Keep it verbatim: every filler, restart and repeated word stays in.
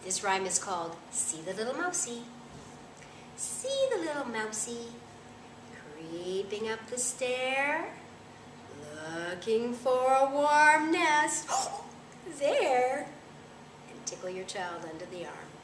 This rhyme is called See the Little Mousie. See the little mousie creeping up the stair, looking for a warm nest there, and tickle your child under the arm.